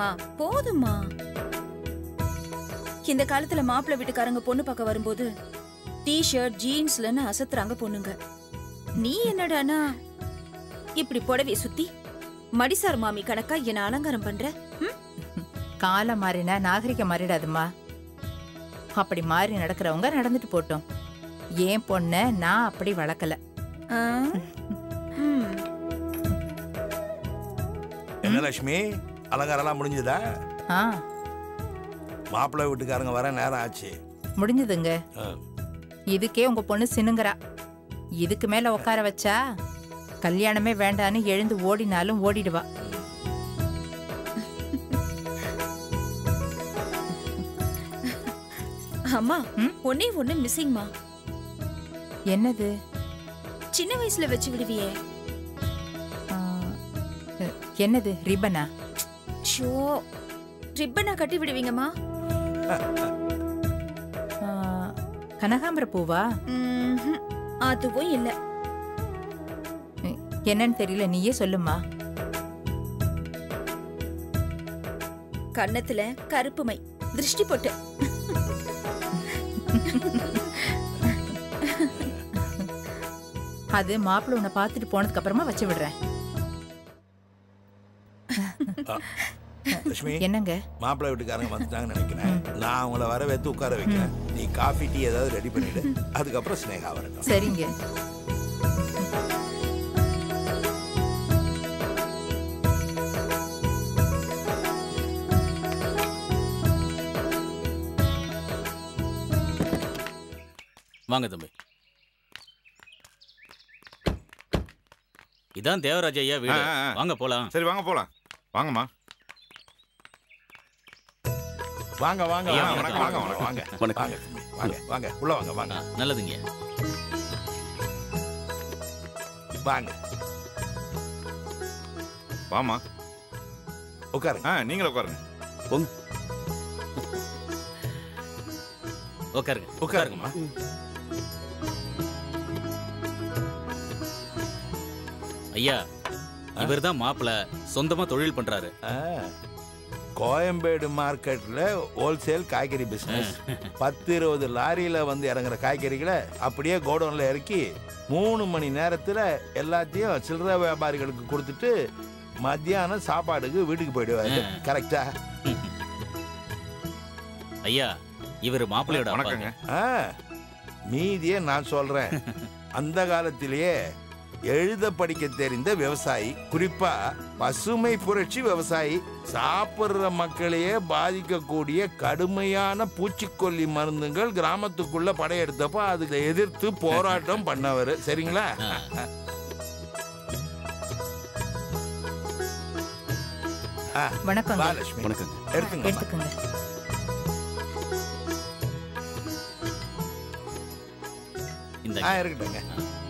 போதுமா? இந்த காலத்துல மாப்பிள்ளை வீட்டுக்காரங்க பொண்ணு பார்க்க வரும்போது டி-ஷர்ட் ஜீன்ஸ்லன்னு அசத்துறாங்க பொண்ணுங்க. நீ என்னடானா இப்படி புடவைய சுத்தி மடிசார் மாமி கணக்கா என்ன அலங்காரம் பண்ற? காலம் மாறினா நாகரிகம் மாறிடாதுமா. அப்படி மாறி நடக்கிறவங்க நடந்துட்டு போட்டோம். ஏன் பொண்ண நான் அப்படி வளர்க்கல. என்ன லட்சுமி, அலங்காரம் முடிஞ்சதா? மாப்பிள்ளை வீட்டுக்காரங்க வர நேரம் ஆச்சு. முடிஞ்சதுங்க. இதுக்கே உங்க பொண்ணு சினுங்கறா. இதுக்கு மேல உட்கார வச்சா கல்யாணமே வேண்டான்னு எழுந்து ஓடினாலும் ஓடிடுவா. அம்மா, ஒன்னே ஒண்ணு மிஸ்ஸிங்மா. என்னது? சின்ன வயசுல வச்சு விடுவியே. என்னது? ரிப்பனா? ஷோ, ரிப்பனா கட்டி விடுவீங்கம்மா? கனகாம்பர பூவா? அதுவும் இல்ல. என்னன்னு தெரியல, நீயே சொல்லுமா. கன்னத்துல கருப்பு மை, திருஷ்டி போட்டு. அது மாப்பிள்ள உன்னை பார்த்துட்டு போனதுக்கு அப்புறமா வச்சு விடுறேன். லட்சுமி, என்னங்க? மாப்பிள்ளை வீட்டுக்காரங்க வந்துட்டாங்கன்னு நினைக்கிறேன். நான் அவங்கள வர வைத்து உட்கார வைக்கிறேன். நீ காஃபி டீ ஏதாவது ரெடி பண்ணிடு. அதுக்கப்புறம் ஸ்னேகா வரட்டும். சரிங்க. வாங்க தம்பி. இதான் தேவராஜ் ஐயா வீடு. வாங்க போலாம். சரி வாங்க போலாம். வாங்கம்மா. வாங்க வாங்க வாங்க வாங்க வாங்க வாங்க வாங்க வாங்க உள்ள வாங்க வாங்க. நல்லதுங்க. வாங்க வாமா. உட்காருங்க. நீங்களும் உட்காருங்க. உட்காருங்க. உட்காருங்கம்மா. ஐயா, இவர் தான் மாப்பிள்ள. சொந்தமா தொழில் பண்றாரு. கோயம்பேடு மார்க்கெட்ல ஹோல்சேல் காய்கறி பிசினஸ். 10-20 லாரியில வந்து இறங்குற காய்கறிகளை அப்படியே கோடவுன்ல இறக்கி 3 மணி நேரத்துல எல்லாத்தையும் சில்லறை வியாபாரிகளுக்கு கொடுத்துட்டு மத்தியானம் சாப்பாடுக்கு வீட்டுக்கு போயிடுவாரு. கரெக்டா? ஐயா, இவர் மாப்பிள்ளையோட வணக்கங்க. மீதியே நான் சொல்றேன். அந்த காலத்திலேயே எழுத படிக்க தெரிந்த விவசாயி, குறிப்பா பசுமை புரட்சி விவசாயி. சாப்பிடுற மக்களையே பாதிக்கக்கூடிய கடுமையான பூச்சிக்கொல்லி மருந்துகள் கிராமத்துக்குள்ள படையெடுத்தப்ப அதுக்கு எதிர்த்து போராட்டம் பண்ணவர். சரிங்களா? வணக்கம். வணக்கம். எடுத்துங்க. இருக்கட்டுங்க.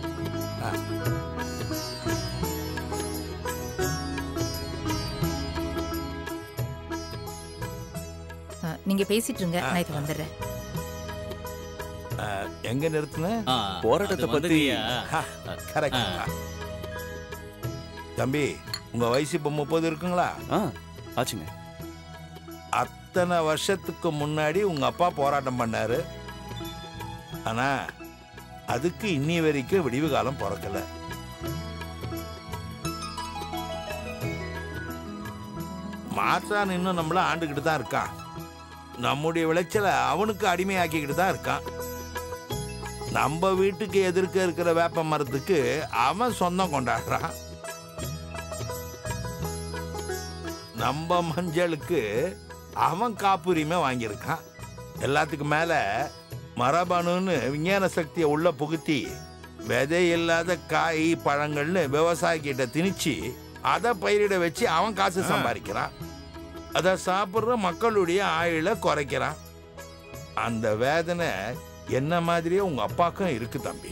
நீங்க பேசிட்டு இருங்க, நான் இது வந்துடுறேன். எங்க நிறுத்துன? போராட்டத்தை பத்தி. தம்பி, உங்க வயசு இப்ப 30 இருக்குங்களா? ஆச்சுங்க. அத்தனை வருஷத்துக்கு முன்னாடி உங்க அப்பா போராட்டம் பண்ணாரு. ஆனா அதுக்கு இன்னி வரைக்கும் விடிவு காலம் பிறக்கல. மாற்றான் இன்னும் நம்மள ஆண்டுகிட்டு தான் இருக்கான். நம்முடைய விளைச்சலை அவனுக்கு அடிமையாக்கிக்கிட்டு தான் இருக்கான். நம்ம வீட்டுக்கு எதிர்க்க இருக்கிற வேப்ப மரத்துக்கு அவன் சொந்தம் கொண்டாடுறான். நம்ம மஞ்சளுக்கு அவன் காப்புரிமை வாங்கியிருக்கான். எல்லாத்துக்கும் மேல மரபணுன்னு விஞ்ஞான சக்தியை உள்ள புகுத்தி விதை இல்லாத காய் பழங்கள்னு விவசாயிகிட்ட திணிச்சு அதை பயிரிட வச்சு அவன் காசு சம்பாதிக்கிறான். அதை சாப்பிட்ற மக்களுடைய ஆயுளை குறைக்கிறான். அந்த வேதனை என்ன மாதிரியே உங்க அப்பாக்கும் இருக்கு தம்பி.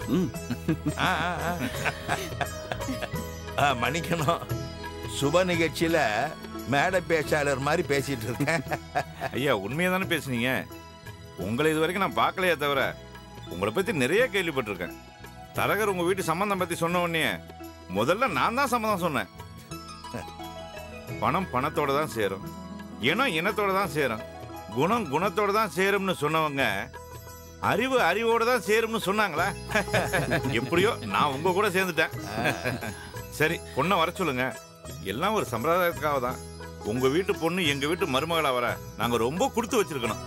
மன்னிக்கணும், சுப நிகழ்ச்சியில மேடை பேச்சாளர் மாதிரி பேசிட்டு இருக்கேன். ஐயா, உண்மையா தானே பேசுனீங்க. உங்களை இது வரைக்கும் நான் பார்க்கலையே தவிர உங்களை பத்தி நிறைய கேள்விப்பட்டிருக்கேன். தரகர் உங்க வீட்டு சம்பந்தம் பத்தி சொன்ன உடனே முதல்ல நான் தான் சம்மதம் சொன்னேன். பணம் பணத்தோட தான் சேரும். இனம் இனத்தோட தான் சேரும், குணம் குணத்தோட தான் சேரும்னு சொன்னவங்க அறிவு அறிவோட தான் சேரும்னு சொன்னாங்களா? எப்படியோ நான் உங்க கூட சேர்ந்துட்டேன். சரி, பொண்ணை வர சொல்லுங்க. எல்லாம் ஒரு சம்பிரதாயத்துக்காக தான். உங்க வீட்டு பொண்ணு எங்க வீட்டு மருமகளா வர நாங்க ரொம்ப கொடுத்து வச்சிருக்கணும்.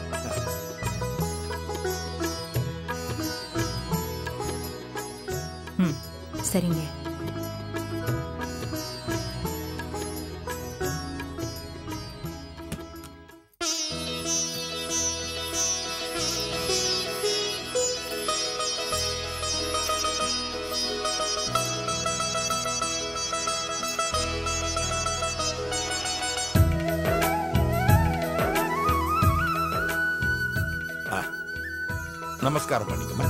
சரிங்க. நமஸ்காரம் பண்ணிக்கமா.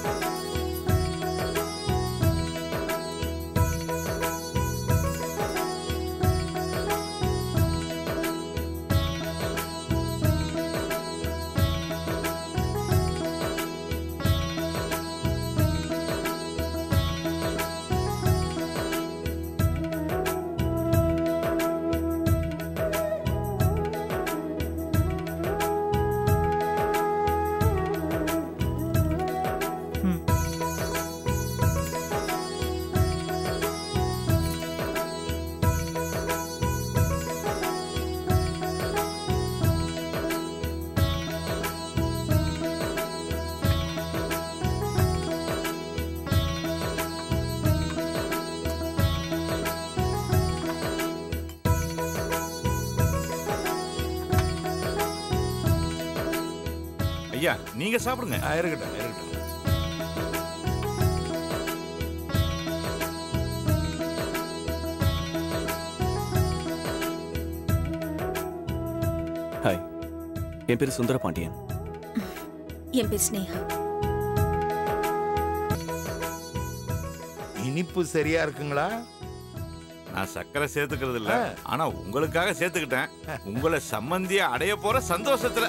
ஐயா, நீங்க சாப்பிடுங்க. இருக்கட்டும் இருக்கட்டும். ஹாய், என் பேர் சுந்தர பாண்டியன். என் பேர் ஸ்னேகா. இனிப்பு சரியா இருக்குங்களா? நான் சக்கரை சேர்த்துக்கிறது இல்ல, ஆனா உங்களுக்காக சேர்த்துக்கிட்டேன். உங்களை சம்பந்திய அடைய போற சந்தோஷத்துல.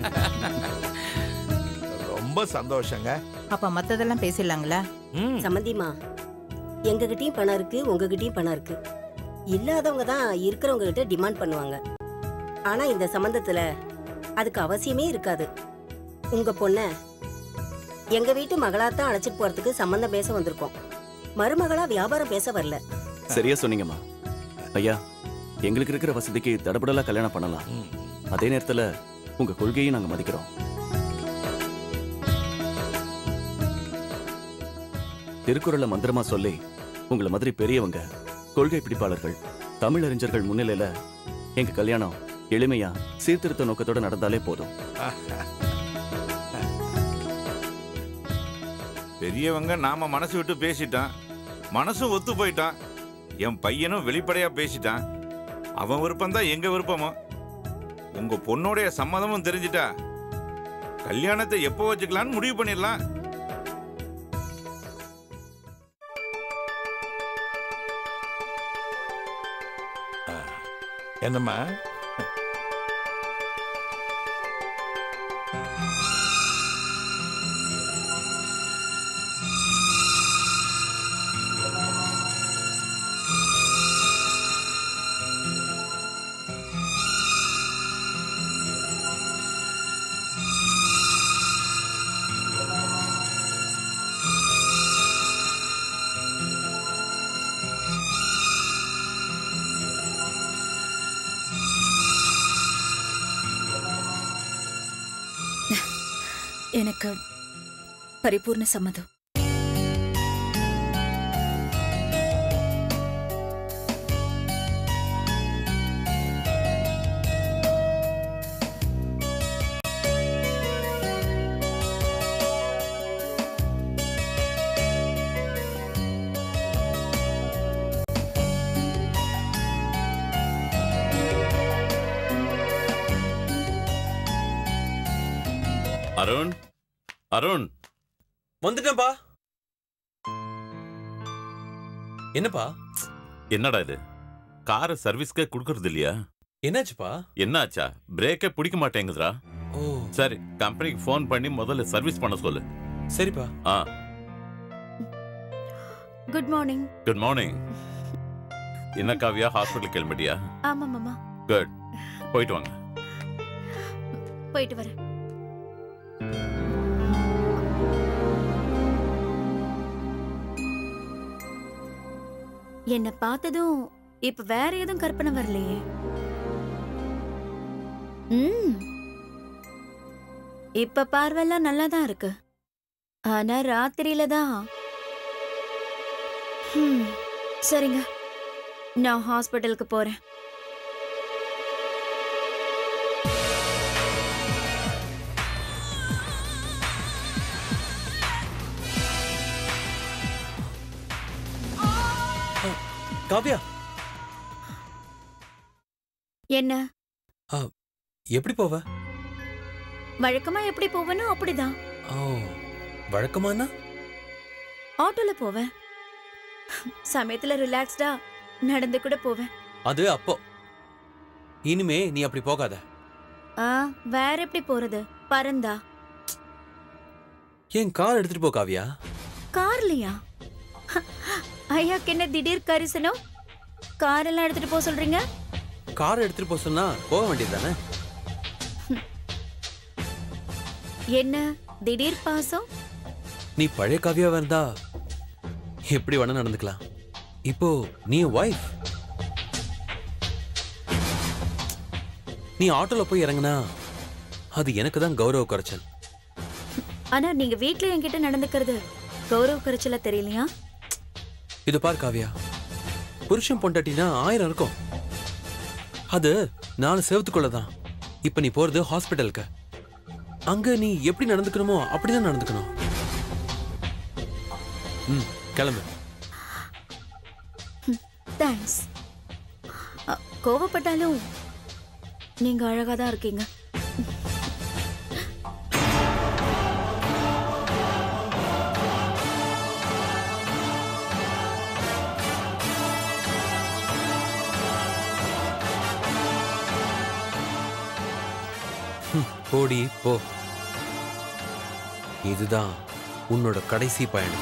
ரொம்ப சந்தோஷங்க. அப்ப மத்ததெல்லாம் பேசிடலாங்களா? சம்மந்திமா, எங்ககிட்டயும் பணம் இருக்கு, உங்ககிட்டயும் பணம் இருக்கு. இல்லாதவங்க தான் இருக்கிறவங்க கிட்ட டிமாண்ட் பண்ணுவாங்க. ஆனா இந்த சம்பந்தத்துல அதுக்கு அவசியமே இருக்காது. உங்க பொண்ண எங்க வீட்டு மகளாத்தான் அழைச்சிட்டு போறதுக்கு சம்பந்தம் பேச வந்திருக்கோம். மருமகளா வியாபாரம் பேச வரல. சரியா சொன்னீங்கம்மா. ஐயா, எங்களுக்கு இருக்கிற வசதிக்கு தடபடலா கல்யாணம் பண்ணலாம். அதே நேரத்துல உங்க கொள்கையை நாங்க மதிக்கிறோம். திருக்குறளை மந்திரமா சொல்லி உங்களை மாதிரி பெரியவங்க, கொள்கை பிடிப்பாளர்கள், தமிழறிஞர்கள் முன்னிலையில எங்க கல்யாணம் எளிமையா சீர்திருத்த நோக்கத்தோட நடந்தாலே போதும். பெரியவங்க நாம மனசு விட்டு பேசிட்டான், மனசும் ஒத்து போயிட்டான். என் பையனும் வெளிப்படையா பேசிட்டான். அவன் விருப்பம் தான் எங்க விருப்பமும். உங்க பொண்ணோடைய சம்மதமும் தெரிஞ்சிட்டா கல்யாணத்தை எப்போ வச்சுக்கலான்னு முடிவு பண்ணிடலாம். என்னம்மா? எனக்கு பரிபூர்ண சம்மதம். அருண், அருண், வந்துட்டேன்பா. என்னப்பா? என்னடா இது, காரை சர்வீஸ்க்கே கொடுக்கறது இல்லையா? என்னாச்சுப்பா? என்னாச்சா? பிரேக்கே பிடிக்க மாட்டேங்குதுடா. ஓ, சரி, கம்பெனிக்கு ஃபோன் பண்ணி முதல்ல சர்வீஸ் பண்ண சொல்லு. சரிப்பா. Good morning. Good morning. என்ன காவியா, ஹாஸ்பிட்டல் கிளம்பிட்டியா? ஆமா மாமா. குட். போயிட்டு வாங்க. போயிட்டு வரேன். என்ன பார்த்ததும் இப்ப வேற எதுவும் கற்பனை வரலையே. இப்ப பார்வையெல்லாம் நல்லாதான் இருக்கு. ஆனா ராத்திரியில தான். சரிங்க, நான் ஹாஸ்பிட்டலுக்கு போறேன். காவ்யா, என்ன எப்படி போவ? வழக்கமா எப்படி போவேனோ அப்படிதான். வழக்கமானா ஆட்டோல போவேன். சமயத்துல ரிலாக்ஸ்டா நடந்து கூட போவேன். அது அப்போ. இனிமே நீ அப்படி போகாத. வேற எப்படி போறது? பறந்தா. ஏன் கார் எடுத்துட்டு போ காவ்யா. கார்லயா? ஐயாக்கு என்ன திடீர் கரிசனம்? கார் எல்லாம் எடுத்துட்டு போக சொல்றீங்க? கார் எடுத்துட்டு போக சொன்னா போக வேண்டியதுதானே? என்ன திடீர் பாசம்? நீ பழைய காவியாவா இருந்தா எப்படி வேணா நடந்துக்கலாம். இப்போ நீ வைஃப். நீ ஆட்டோல போய் இறங்குனா அது எனக்கு தான் கௌரவ குறைச்சல். ஆனா நீங்க வீட்ல என்கிட்ட நடந்துக்கிறது கௌரவ குறைச்சலா தெரியலையா? இது பார் காவியா, புருஷன் பொண்டாட்டினா 1000 இருக்கும். அது 4 செவத்துக்குள்ளதான். இப்ப நீ போறது ஹாஸ்பிட்டலுக்கு. அங்க நீ எப்படி நடந்துக்கணுமோ அப்படிதான் நடந்துக்கணும். கிளம்பு. தேங்க்ஸ். கோவப்பட்டாலும் நீங்க அழகாதான் இருக்கீங்க. போடி போ. இதுதான் உன்னோட கடைசி பயணம்.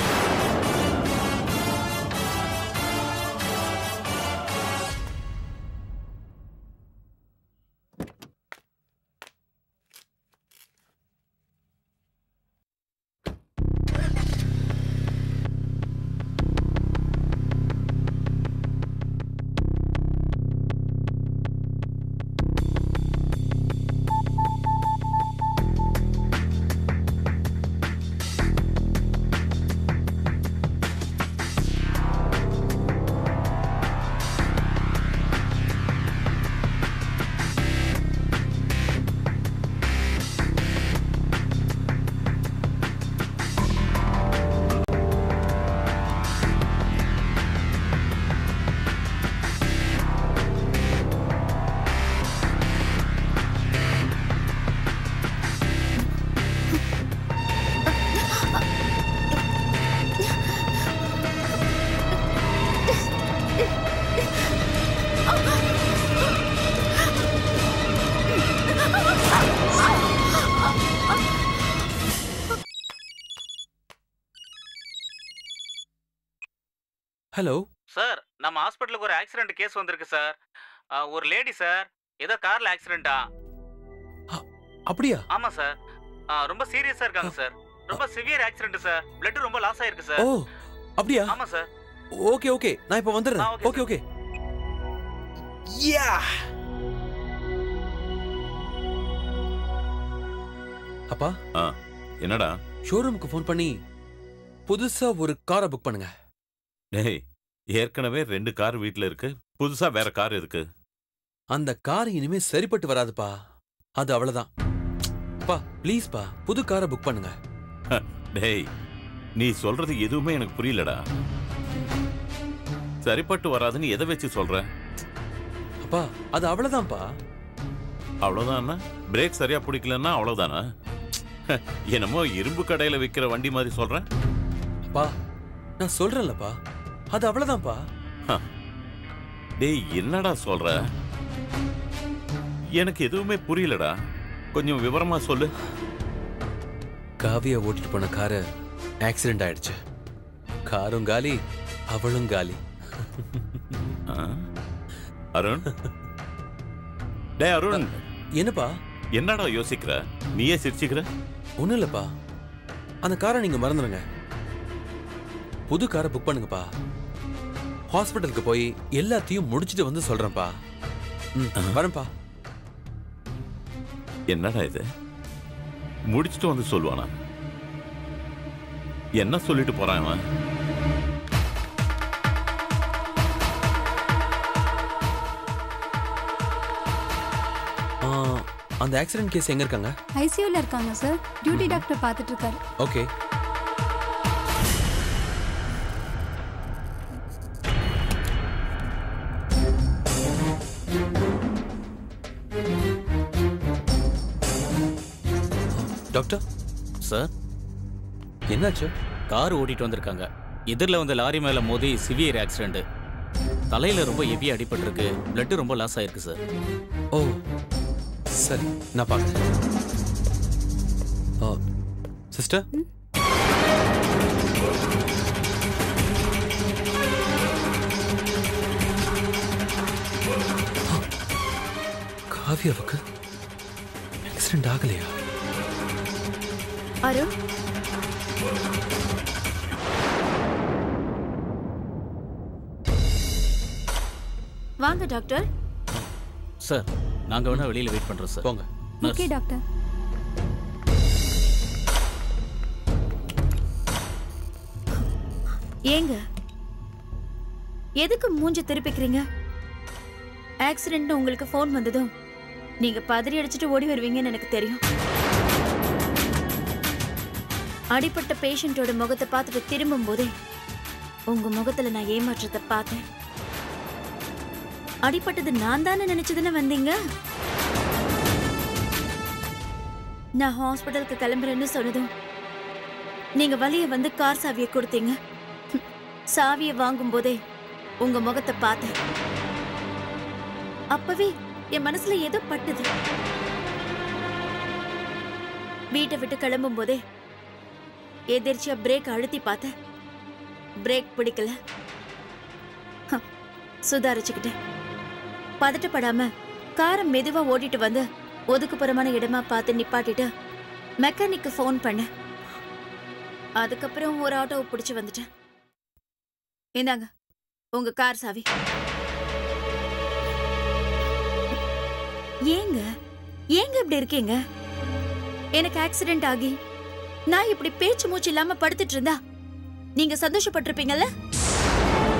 ஹலோ சார், நம்ம ஹாஸ்பிட்டலுக்கு ஒரு ஆக்சிடென்ட் கேஸ் வந்திருக்கு சார். ஒரு லேடி சார், ஏதோ கார்ல ஆக்சிடென்ட்டா? அப்படியா? ஆமா சார். ரொம்ப சீரியஸா இருக்காங்க சார். ரொம்ப சிவியர் ஆக்சிடென்ட் சார். பிளட் ரொம்ப லாஸ் ஆயிருக்கு சார். ஓ அப்படியா? ஆமா சார். ஓகே ஓகே, நான் இப்ப வந்துடுறேன். Okay okay. யா அப்பா. என்னடா? ஷோரூமுக்கு ஃபோன் பண்ணி புதுசா ஒரு காரை புக் பண்ணுங்க. டேய், ஏற்கனவே 2 கார் வீட்ல இருக்கு. புதுசா வேற கார் இருக்கு. அந்த கார் இனிமே சரிப்பட்டு வராதுப்பா. அது அவ்வளவுதான். பா ப்ளீஸ் பா, புது காரை புக் பண்ணுங்க. டேய், நீ சொல்றது எதுவுமே எனக்கு புரியலடா. சரிப்பட்டு வராதுன்னு எதை வச்சு சொல்ற? அப்பா அது அவ்வளவுதான்ப்பா. அவ்வளவுதானா? பிரேக் சரியா பிடிக்கலன்னா அவ்வளவுதானா? என்னமோ இரும்பு கடையில விக்கிற வண்டி மாதிரி சொல்றேன். அப்பா நான் சொல்றேன்லப்பா, அது அவ்வளவுதான்ப்பா. டேய், என்னடா சொல்ற? எனக்கு எதுவுமே புரியலடா. கொஞ்சம் விவரமா சொல்லு. காவியா ஓட்டிட்டு போன காரு ஆக்சிடென்ட் ஆயிடுச்சு. காரும் காலி, அவளும் காலி. அருண், டேய் அருண், என்னப்பா? என்னடா யோசிக்கிற? நீயே சிரிச்சுக்கிற? ஒண்ணும் இல்லப்பா, அந்த காரை நீங்க மறந்துடுங்க. புது காரை புக் பண்ணுங்கப்பா. ஹாஸ்பிட்டலுக்கு போய் எல்லாத்தையும் முடிச்சிட்டு வந்து சொல்றேன்ப்பா. வரேன்ப்பா. என்னடா இது? முடிச்சிட்டு வந்து சொல்லுவானா? என்ன சொல்லிட்டு போறான் அவன்? அந்த ஆக்சிடென்ட் கேஸ் எங்க இருக்காங்க? ஐசியூல இருக்காங்க சார். டியூட்டி டாக்டர் பார்த்துட்டு இருக்காரு. ஓகே. டாக்டர் சார், என்னாச்சு? கார் ஓட்டிட்டு வந்திருக்காங்க. எதிரில் வந்த லாரி மேல மோதி சிவியர் ஆக்சிடென்ட். தலையில ரொம்ப ஹெவியா அடிபட்டிருக்கு. பிளட் ரொம்ப லாஸ் ஆயிருக்கு சார். ஓ சரி, நான் பார்க்குறேன். சிஸ்டர், காவியாவுக்கு ஆக்சிடென்ட் ஆகலையா? அருண், வாங்க டாக்டர். சார், நாங்க வேணா வெளியில வெயிட் பண்றோம் சார். போங்க. Okay doctor. ஏங்க எதுக்கு மூஞ்சி திருப்பிக்கிறீங்க? ஆக்சிடென்ட் உங்களுக்கு ஃபோன் வந்ததும் நீங்க பதறி அடிச்சுட்டு ஓடி வருவீங்கன்னு எனக்கு தெரியும். அடிப்பட்ட பேஷண்டோட முகத்தை பார்த்துட்டு திரும்பும் போதே உங்க முகத்துல நான் ஏமாற்றத்தை பார்த்தேன். அடிப்பட்டது நான் தானே நினைச்சதுன்னு வந்தீங்க. நான் ஹாஸ்பிட்டலுக்கு கிளம்புறேன்னு சொன்னதும் நீங்க வழிய வந்து கார் சாவியை கொடுத்தீங்க. சாவியை வாங்கும் போதே உங்க முகத்தை பார்த்தேன். அப்பவே என் மனசுல ஏதோ பட்டுது. வீட்டை விட்டு கிளம்பும் போதே எதிர்ச்சியா பிரேக் அழுத்தி பார்த்தேன். பிரேக் பிடிக்கல. சுதாரிச்சுக்கிட்டேன். பதட்டப்படாம காரை மெதுவா ஓட்டிட்டு வந்து ஒதுக்குப்புறமான இடமா பார்த்து நிப்பாட்டிட்டு மெக்கானிக்கு ஃபோன் பண்ண. அதுக்கப்புறம் ஒரு ஆட்டோவை பிடிச்சு வந்துட்டேன். இந்தாங்க உங்க கார் சாவி. ஏங்க ஏங்க இப்படி இருக்கீங்க? எனக்கு ஆக்சிடென்ட் ஆகி நான் இப்படி பேச்சு மூச்சு இல்லாம படுத்துட்டு இருந்தா நீங்க சந்தோஷப்பட்டிருப்பீங்கல்ல?